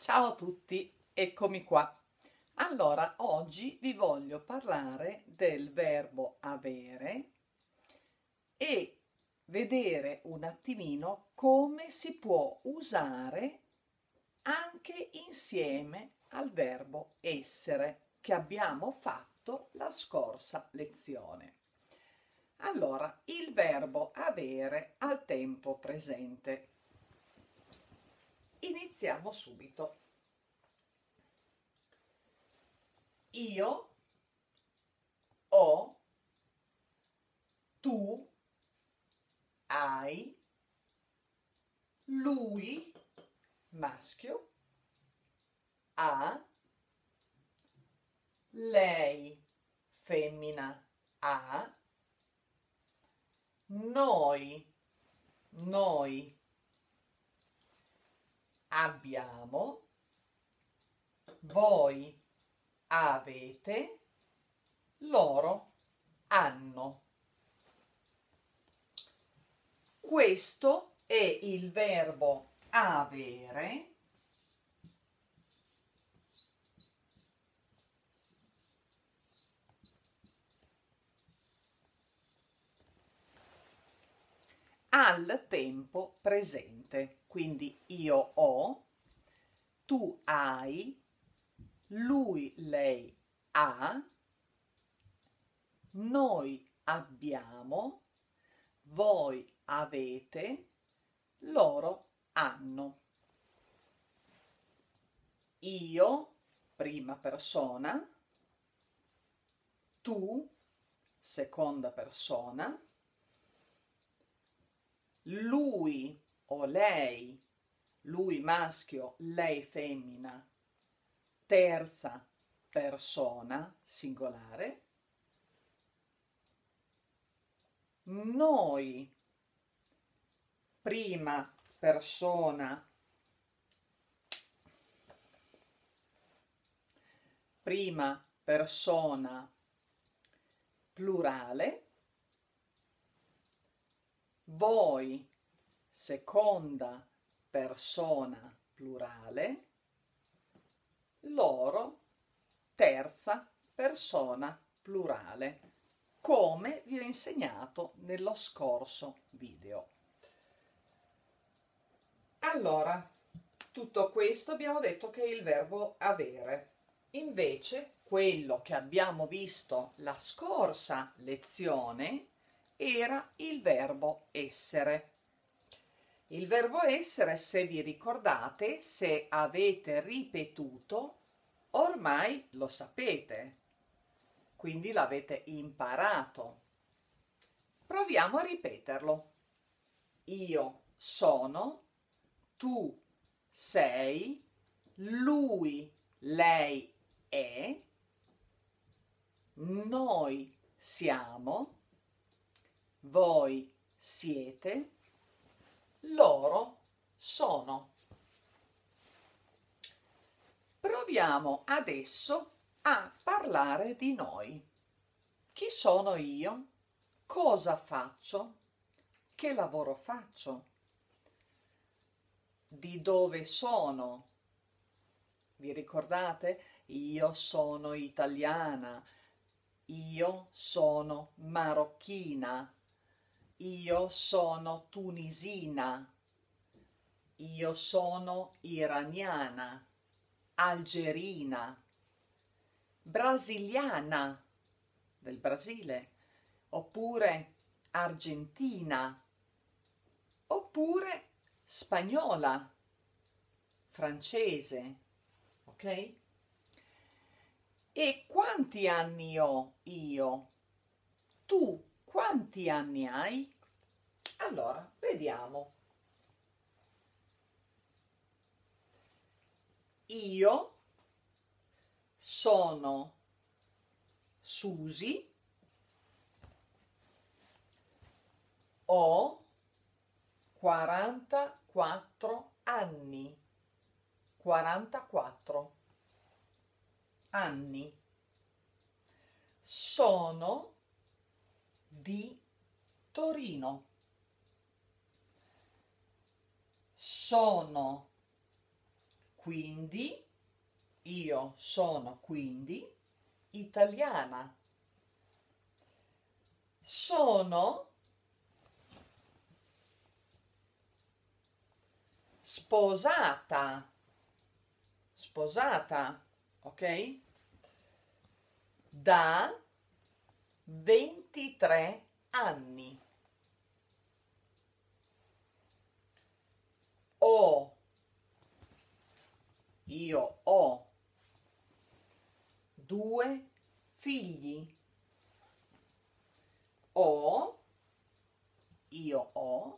Ciao a tutti, eccomi qua. Allora, oggi vi voglio parlare del verbo avere e vedere un attimino come si può usare anche insieme al verbo essere che abbiamo fatto la scorsa lezione. Allora, il verbo avere al tempo presente. Iniziamo subito. Io ho, tu hai, lui, maschio, ha, lei, femmina, ha, noi abbiamo, voi avete, loro hanno. Questo è il verbo avere al tempo presente. Quindi io ho, tu hai, lui, lei ha, noi abbiamo, voi avete, loro hanno. Io, prima persona, tu, seconda persona, lui o lei, lui maschio, lei femmina, terza persona, singolare, noi, prima persona, plurale, voi, seconda persona plurale, loro, terza persona plurale, come vi ho insegnato nello scorso video. Allora, tutto questo abbiamo detto che è il verbo avere. Invece, quello che abbiamo visto la scorsa lezione era il verbo essere. Il verbo essere, se vi ricordate, se avete ripetuto, ormai lo sapete, quindi l'avete imparato. Proviamo a ripeterlo. Io sono, tu sei, lui, lei è, noi siamo, voi siete, loro sono. Proviamo adesso a parlare di noi. Chi sono io? Cosa faccio? Che lavoro faccio? Di dove sono? Vi ricordate? Io sono italiana, io sono marocchina, io sono tunisina, io sono iraniana, algerina, brasiliana del Brasile, oppure argentina, oppure spagnola, francese, ok? E quanti anni ho io? Tu quanti anni hai? Allora, vediamo. Io sono Susi, ho 44 anni. 44 anni. Sono di Torino. Sono quindi, io sono quindi italiana. Sono sposata, ok? Da 23 anni. Io ho 2 figli. Io ho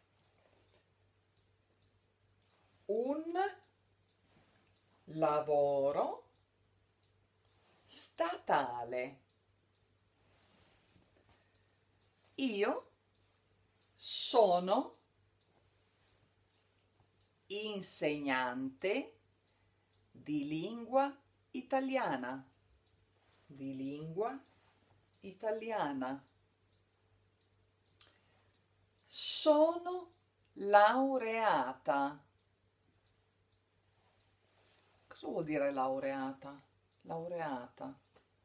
un lavoro statale. Io sono insegnante di lingua italiana. Di lingua italiana. Sono laureata. Cosa vuol dire laureata? Laureata.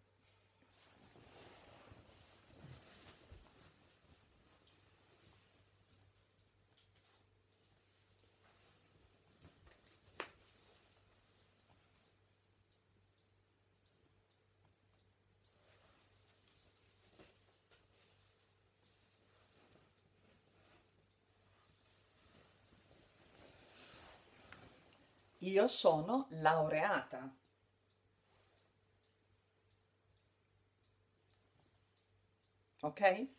Io sono laureata. Ok?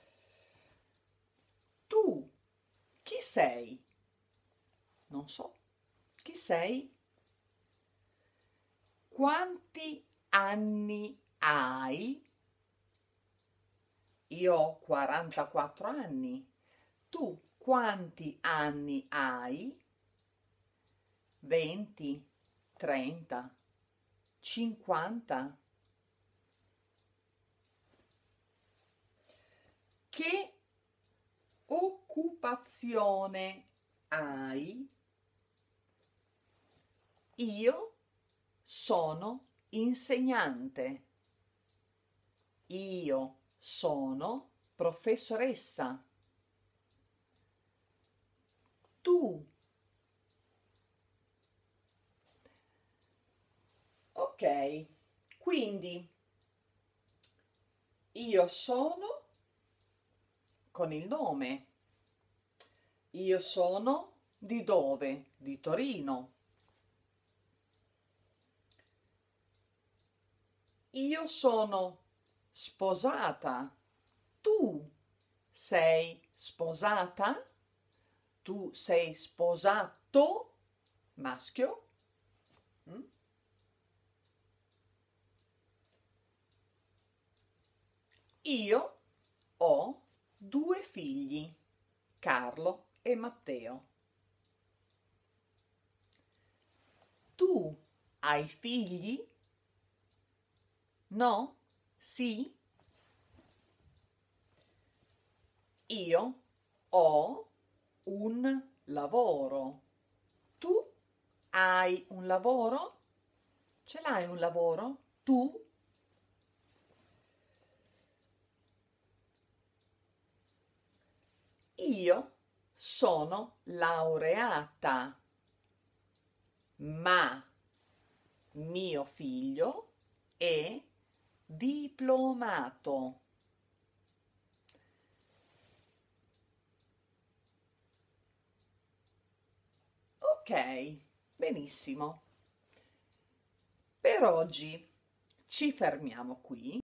Tu chi sei? Non so. Chi sei? Quanti anni hai? Io ho 44 anni. Tu quanti anni hai? 20, 30, 50. Che occupazione hai? Io sono insegnante. Io sono professoressa. Tu. Ok, quindi io sono con il nome. Io sono di dove? Di Torino. Io sono sposata. Tu sei sposata? Tu sei sposato? Maschio? Io ho 2 figli, Carlo e Matteo. Tu hai figli? No? Sì? Io ho un lavoro. Tu hai un lavoro? Ce l'hai un lavoro? Tu? Io sono laureata, ma mio figlio è diplomato. Ok, benissimo. Per oggi ci fermiamo qui.